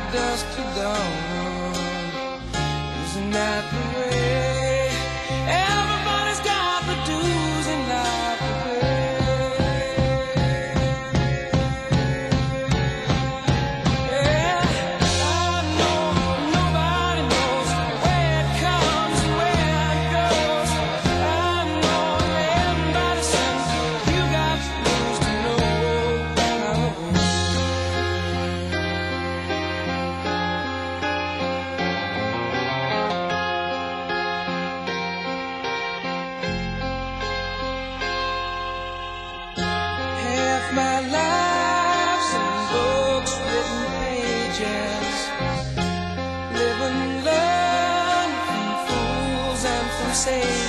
dusk to dawn. Isn't that the way? Everybody's got the do's in life to pay. Yeah, I know nobody knows where it comes and where it goes. I know everybody sings. You got the do's to know. My life's in books, written pages. Live and learn from fools and from sages.